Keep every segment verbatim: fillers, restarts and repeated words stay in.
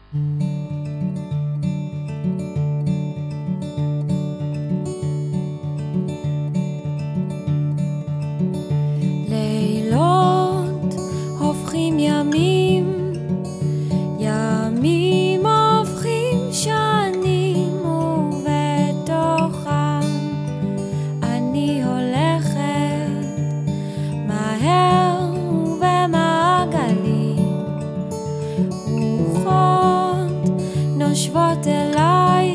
לילות הופכים ימים, ימים הופכים שנים, ובתוכם אני הולכת מהר ובמעגלים, רוחות נושבות אליי,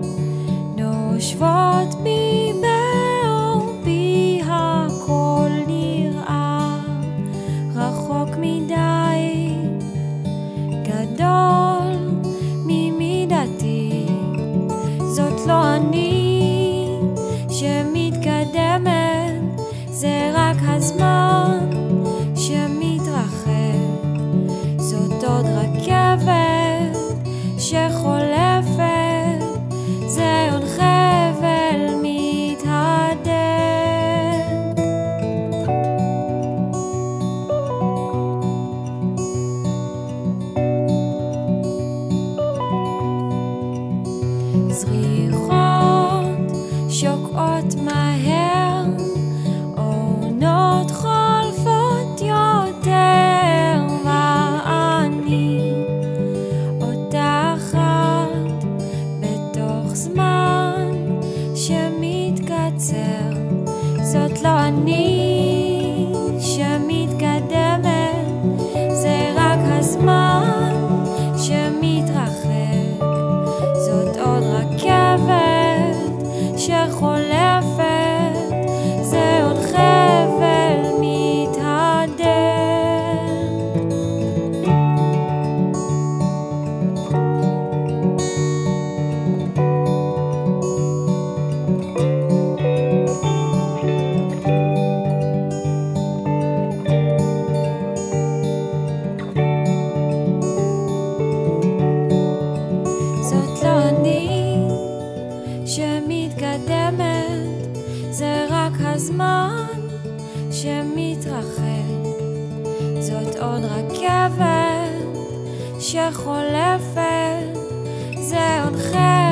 נושבות בי באור בי, הכל נראה רחוק מדי, גדול ממידתי. זאת לא אני שמתקדמת, זה רק הזמן שמתרחב. זאת עוד רכבת שחולפת, זה עוד חבל מתהדק. זריחות שוקעות מהר, עונות חולפות יותר, ואני אותה אחת בתוך זמן שמתקצר. זאת לא אני שמתקדמת, זה רק הזמן שמתרחק. זאת עוד רכבת שחולפת, זה עוד חבל מתהדק. זאת לא אני שמתקדמת, זה רק הזמן שמתרחק. זאת עוד רכבת שחולפת, זה עוד חבל